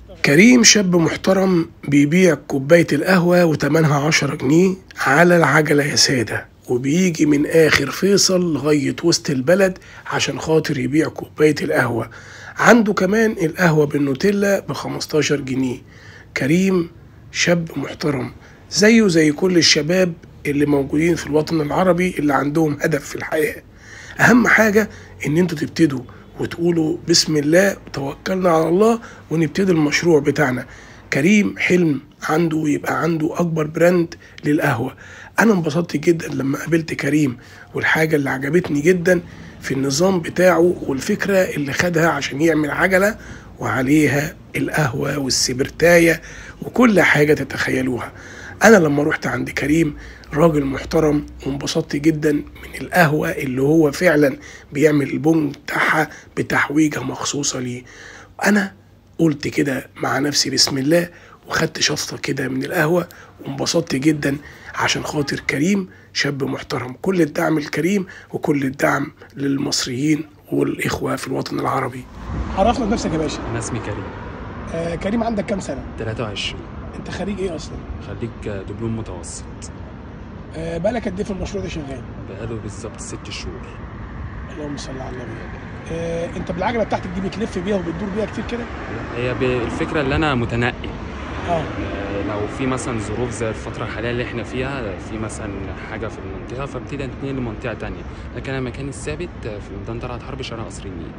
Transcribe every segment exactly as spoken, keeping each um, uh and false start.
كريم شاب محترم بيبيع كوباية القهوة وتمنها عشرة جنيه على العجلة يا سادة، وبيجي من آخر فيصل لغاية وسط البلد عشان خاطر يبيع كوباية القهوة. عنده كمان القهوة بالنوتيلا بخمستاشر جنيه. كريم شاب محترم زيه زي كل الشباب اللي موجودين في الوطن العربي اللي عندهم هدف في الحياة. أهم حاجة إن انتوا تبتدوا وتقولوا بسم الله وتوكلنا على الله ونبتدي المشروع بتاعنا. كريم حلم عنده يبقى عنده أكبر براند للقهوة. أنا انبسطت جدا لما قابلت كريم، والحاجة اللي عجبتني جدا في النظام بتاعه والفكرة اللي خدها عشان يعمل عجلة وعليها القهوة والسبرتاية وكل حاجة تتخيلوها. أنا لما رحت عند كريم راجل محترم وانبسطت جدا من القهوة اللي هو فعلا بيعمل البن بتاعها بتحويجة مخصوصة ليه. أنا قلت كده مع نفسي بسم الله وخدت شفطة كده من القهوة وانبسطت جدا عشان خاطر كريم شاب محترم. كل الدعم لكريم وكل الدعم للمصريين والإخوة في الوطن العربي. عرفنا بنفسك يا باشا. أنا اسمي كريم. آه كريم عندك كام سنة؟ تلاتة وعشرين. انت خريج ايه اصلا؟ خريج دبلوم متوسط. آه بقالك قد ايه في المشروع ده شغال؟ بقاله بالظبط ست شهور. اللهم صل على النبي. آه انت بالعجله بتاعتك دي بتلف بيها وبتدور بيها كتير كده؟ هي الفكره اللي انا متنقل. اه لو في مثلا ظروف زي الفتره الحاليه اللي احنا فيها، في مثلا حاجه في المنطقه فابتدي انتقل لمنطقه تانية، لكن انا مكاني الثابت في ميدان طلعت حرب شارع قصر النيل.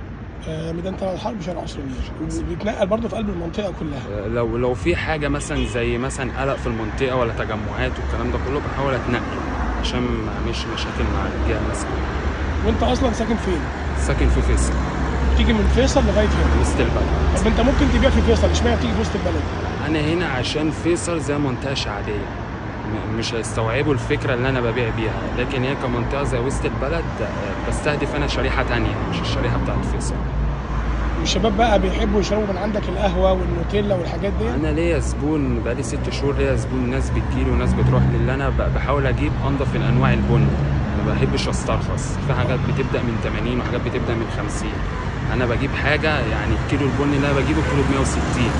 آه ميدان طلعت حرب شارع قصر النيل، وبيتنقل برضه في قلب المنطقه كلها. لو لو في حاجه مثلا زي مثلا قلق في المنطقه ولا تجمعات والكلام ده كله بحاول اتنقل عشان ما اعملش مشاكل مع الرجاله مثلا. وانت اصلا ساكن فين؟ ساكن في فيصل. بتيجي من فيصل لغايه هنا؟ وسط البلد. طب انت ممكن تبيع في فيصل، اشمعنى بتيجي في وسط البلد؟ انا هنا عشان فيصل زي منطقه شعبيه، مش هيستوعبوا الفكره اللي انا ببيع بيها، لكن هي كمنطقه زي وسط البلد بستهدف انا شريحه تانية مش الشريحه بتاعت فيصل. والشباب بقى بيحبوا يشربوا من عندك القهوه والنوتيلا والحاجات دي؟ انا ليا زبون بقالي ست شهور، ليا زبون، ناس بتجيلي وناس بتروح لي، اللي انا بحاول اجيب انضف من انواع البن، ما بحبش استرخص. في حاجات بتبدا من تمانين وحاجات بتبدا من خمسين. انا بجيب حاجه يعني الكيلو البن اللي انا بجيبه كيلو ب مية وستين.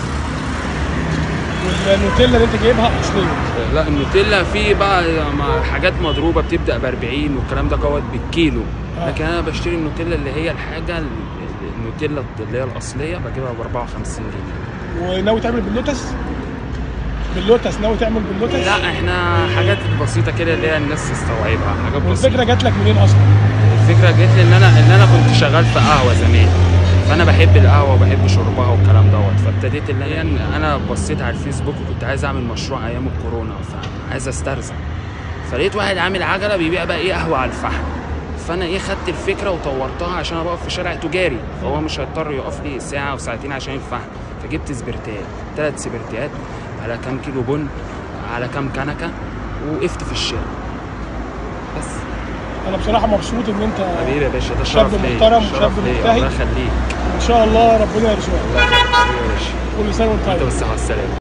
والنوتيلا اللي انت جايبها اصليه؟ لا النوتيلا في بقى حاجات مضروبه بتبدا ب أربعين والكلام ده قوت بالكيلو، لكن انا بشتري النوتيلا اللي هي الحاجه النوتيلا اللي هي الاصليه بجيبها ب أربعة وخمسين جنيه. وناوي تعمل باللوتس؟ باللوتس ناوي تعمل باللوتس؟ لا احنا حاجات بسيطه كده اللي هي الناس تستوعبها، حاجات بسيطه. والفكره جات لك منين اصلا؟ الفكره جات لي ان انا ان انا كنت شغال في قهوه زمان، فانا بحب القهوه وبحب شربها والكلام دوت، فابتديت ان انا انا بصيت على الفيسبوك وكنت عايز اعمل مشروع ايام الكورونا، فعايز استرزق، فلقيت واحد عامل عجله بيبيع بقى ايه قهوه على الفحم، فانا ايه خدت الفكره وطورتها عشان انا بقف في شارع تجاري، فهو مش هيضطر يقف لي ساعه وساعتين عشان الفحم، فجبت سبرتات، ثلاث سبرتات على كام كيلو بن على كام كنكه وقفت في الشارع بس. انا بصراحه مبسوط ان انت حبيبي يا باشا، ده شاب شرف ليا، محترم وشاب مجتهد. الله يخليك. ان شاء الله ربنا يرزقك. الله يخليك يا باشا. كل سنه وانت طيب. انت بالصحه والسلامه.